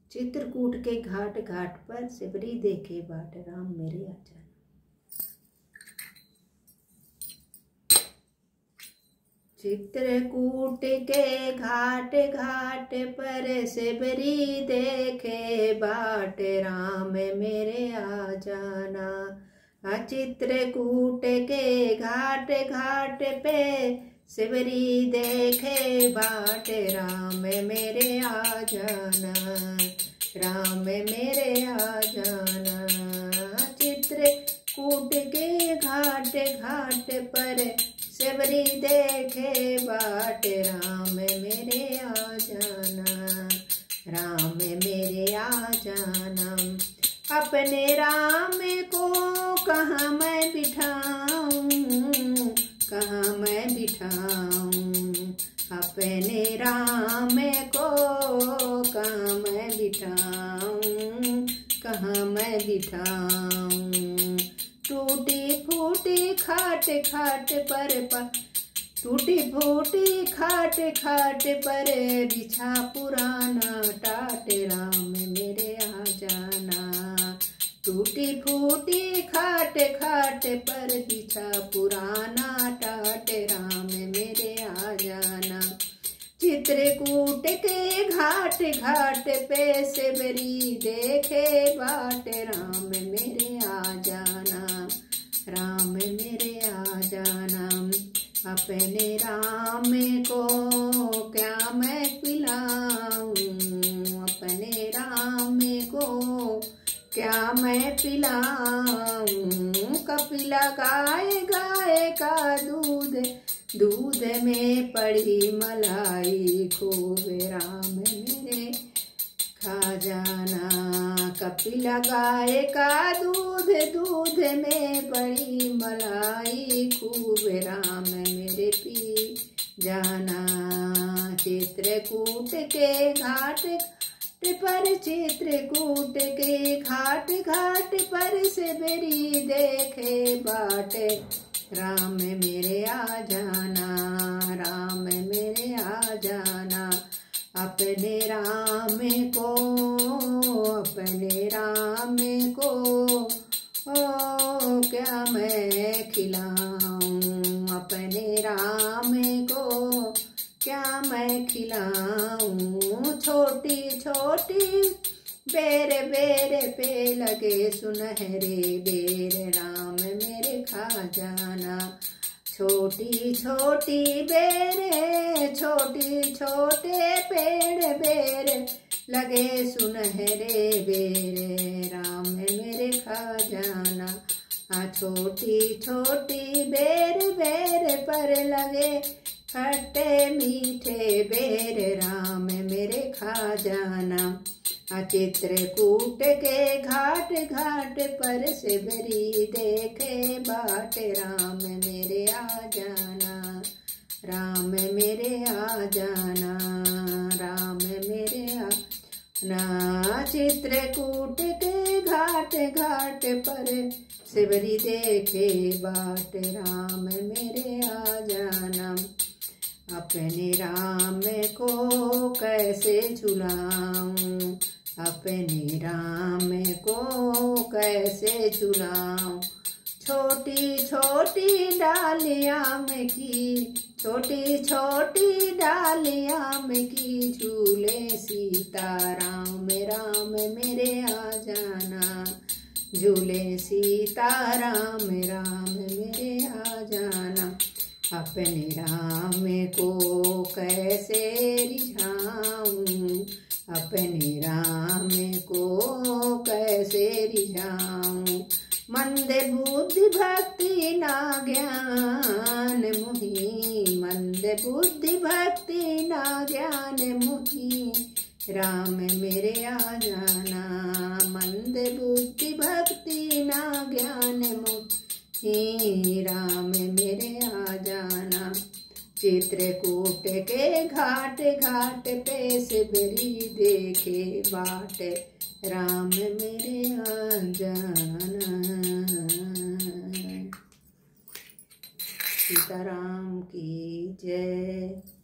चित्रकूट के घाट घाट पर सिबरी देखे बाट, राम मेरे आ जाना। चित्रकूट के घाट घाट पर सिबरी देखे बाट, राम मेरे आ जाना। चित्रकूट के घाट घाट पे सिबरी देखे बाट, राम मेरे आ जाना, राम मेरे आ जाना। चित्रकूट के घाट घाट पर सिबरी देखे बाट, राम मेरे आ जाना, राम मेरे आ जाना। अपने राम को कहाँ मैं बिठाऊं, कहाँ मैं बिठाऊं, अपने राम को कहाँ मैं बिठाऊं, कहाँ मैं बिठाऊं। टूटी फूटी खाट खाट पर टूटी फूटी खाट खाट पर बिछा पुराना टाट, राम मेरे आ जाना। टूटी फूटी खाट खाट पर बिछा पुराना टाट, राम मेरे आ जाना। चित्रकूट के घाट घाट पे सिबरी देखे बाट, राम मेरे आ जाना, राम मेरे आ जाना। अपने राम को क्या मैं पिलाऊं, अपने राम को क्या मैं पिलाऊं। कपिला गाय गाय का दूध, दूध में पड़ी मलाई खूब, राम मेरे खा जाना। कपिला गाय का दूध, दूध में पड़ी मलाई खूब, राम मेरे पी जाना। चित्रकूट के घाट पर चित्रकूट के घाट घाट पर सिबरी देखे बाट, राम मेरे आ जाना, राम मेरे आ जाना। अपने राम को, अपने राम को क्या मैं खिलाऊं, अपने राम को क्या मैं खिलाऊं। छोटी छोटी बेर बेर पे लगे सुनहरे बेर, राम मेरे खा जाना। छोटी छोटी बेर, छोटी छोटे पेड़ बेर लगे सुनहरे बेर, राम मेरे खा जाना। छोटी छोटी बेर बेर पर लगे खट्टे मीठे बेर, राम मेरे खा जाना। चित्रकूट के घाट घाट पर सिबरी देखे बाट, राम मेरे आ जाना, राम मेरे आ जाना, राम मेरे आ ना। चित्रकूट के घाट घाट पर सिबरी देखे बाट, राम मेरे आ जाना। अपने राम को कैसे झुलाऊं, अपने राम को कैसे झुलाऊं। छोटी छोटी डालियां में की, छोटी छोटी डालियां में की झूले सीता, राम राम मेरे आ जाना। झूले सीता राम राम मेरे आ जाना। अपने राम को कैसे रिझाऊं, अपने राम को कैसे रिझाऊं। मंद बुद्धि भक्ति ना ज्ञान मुहि, मंद बुद्धि भक्ति ना ज्ञान मुहि, राम मेरे आ जाना। मंद बुद्धि भक्ति ना ज्ञान मुहि, राम मेरे आ जाना। चित्रकूट के घाट घाट पे सिबरी देखे बाट, राम मेरे आ जाना। सीताराम की जय।